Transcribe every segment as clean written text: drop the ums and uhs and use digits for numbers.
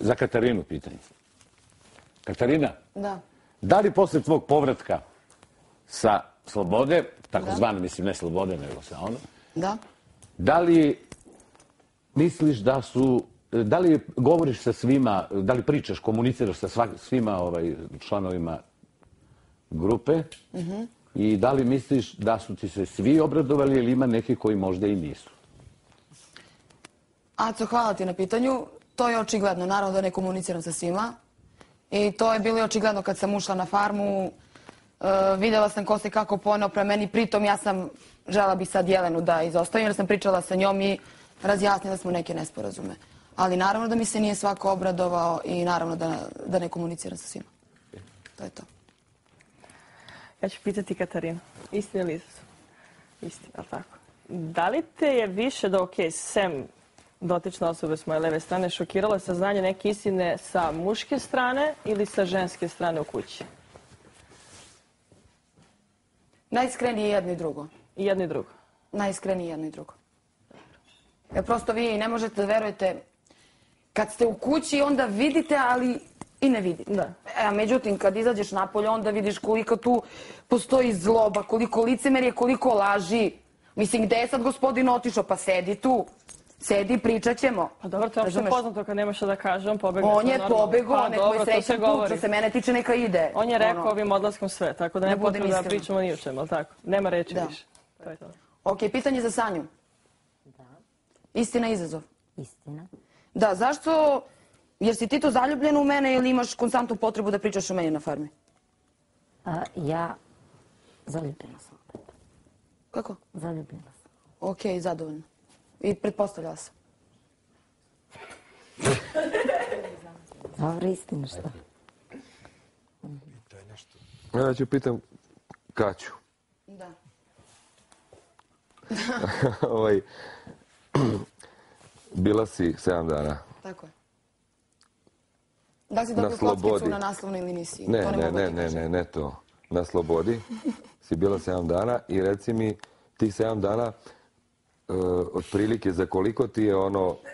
za Katarinu pitanje. Katarina? Da. Da li posle tvog povratka sa slobode, takozvano, mislim, ne slobode, nego sa ono, Da. da li misliš da su, da li govoriš sa svima, da li pričaš, komuniciraš sa svima članovima grupe i da li misliš da su ti se svi obradovali ili ima neki koji možda i nisu? Aco, hvala ti na pitanju. To je očigledno. Naravno da ne komuniciram sa svima. I to je bilo i očigledno kad sam ušla na farmu. Videla sam ko se kako poneo prema meni. Pritom ja sam, žela bih sad Jelenu da izostavim, jer sam pričala sa njom i razjasnila smo neke nesporazume. Ali naravno da mi se nije svako obradovao i naravno da ne komuniciram sa svima. To je to. Ja ću pitati Katarinu. Istina ili izazov? Istina, ali tako? Da li te je više da, sem dotične osobe s moje leve strane, šokiralo saznanje neke istine sa muške strane ili sa ženske strane u kući? Najiskrenije jedno i drugo. I jedno i drugo? Najiskrenije jedno i drugo. Jer prosto vi ne možete da verujete. Kad ste u kući, onda vidite, ali i ne vidite. Da. Međutim, kad izađeš napolje, onda vidiš koliko tu postoji zloba, koliko licemerje, koliko laži. Mislim, gde je sad gospodin otišao? Pa sedi tu. Sedi, pričat ćemo. Pa dobro, to je opšte poznato kad nema šta da kaže, on pobegao. On je pobegao, nek moj srećan put, što se mene tiče neka ide. On je rekao ovim odlaskom sve, tako da ne potrebno da pričamo ni o čemu, ali tako? Nema reči više. To je to. Ok, pitanje za Sanju. Da. Istina, izazov. Istina. Da, zašto? Jer si ti to zaljubljen u mene ili imaš konstantnu potrebu da pričaš o meni na farmi? Ja zaljubljena sam opet. Kako? Zaljubljena sam. Ok, zadovoljno. I pretpostavljala sam. Dobro, istina što? Ja ću pitam Kaću. Da. Bila si 7 dana. Tako je. Da li si dobio kockicu na naslovnoj ili nisi? Ne to. Na slobodi si bila 7 dana i reci mi tih 7 dana otprilike za koliko ti je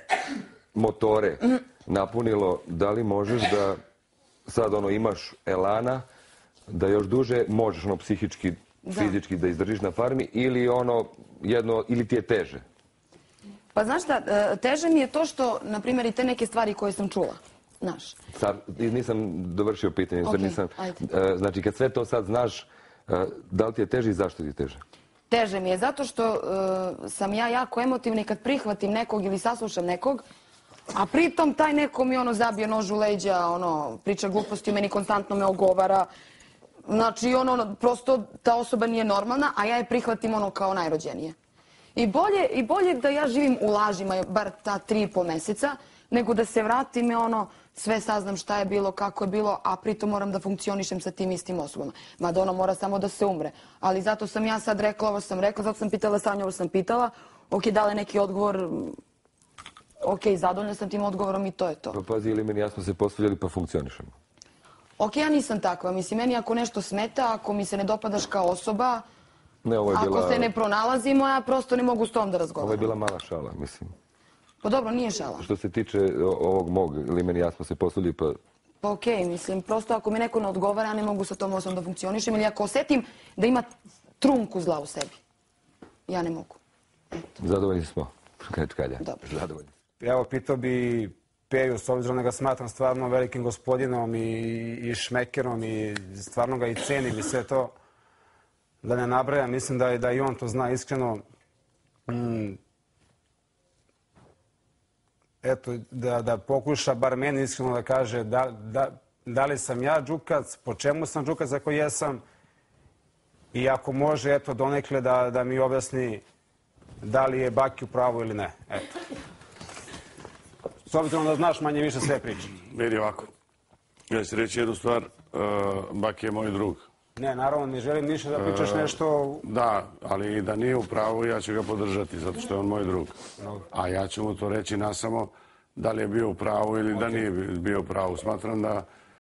motore napunilo, da li možeš da sad imaš elana, da još duže možeš psihički, fizički da izdržiš na farmi ili ti je teže? Pa znaš šta, teže mi je to što, na primjer, i te neke stvari koje sam čula, znaš. Nisam dovršio pitanje. Znači, kad sve to sad znaš, da li ti je teže i zašto ti je teže? Teže mi je zato što sam ja jako emotivna i kad prihvatim nekog ili saslušam nekog, a pritom taj neko mi zabije nož u leđa, priča gluposti, meni konstantno me ogovara. Znači, prosto ta osoba nije normalna, a ja je prihvatim kao najrođenije. I bolje da ja živim u lažima, bar ta 3,5 meseca, nego da se vratim i sve saznam šta je bilo, kako je bilo, a pritom moram da funkcionišem sa tim istim osobama. Mada mora samo da se umre. Ali zato sam ja sad rekla ovo sam rekla, zato sam pitala Sanju, ovo sam pitala. Ok, dala je neki odgovor, ok, zadovoljna sam tim odgovorom i to je to. Pa pazi, ili meni jasno se postavljali pa funkcionišemo. Ok, ja nisam takva. Mislim, meni ako nešto smeta, ako mi se ne dopadaš kao osoba, ako se ne pronalazimo, ja prosto ne mogu s tom da razgovaram. Ovo je bila mala šala, mislim. Pa dobro, nije šala. Što se tiče ovog mog, ili meni jasno se postavljali pa... Pa okej, mislim, prosto ako mi neko ne odgovara, ja ne mogu sa tom osobom da funkcionišem, ili ako osetim da ima trunku zla u sebi, ja ne mogu. Zadovoljni smo. Kalja. Dobro. Zadovoljni. Evo, pitao bi Peju, s obzirom da ga smatram stvarno velikim gospodinom i šmekerom i stvarno ga i cenim i sve to, da ne nabrajam, mislim da i on to zna iskreno. Eto, da pokuša bar meni iskreno da kaže da li sam ja džukac, po čemu sam džukac ako jesam i ako može, eto, donekle da mi objasni da li je Baki u pravu ili ne. Eto. S obzirom da znaš manje više sve priče. Vidi ovako, ja ću reći jednu stvar, Baki je moj drug. Ne, naravno, ne želim ništa da pričaš nešto... Da, ali da nije u pravu, ja ću ga podržati, zato što je on moj drug. A ja ću mu to reći nasamo da li je bio u pravu ili da nije bio u pravu. Smatram da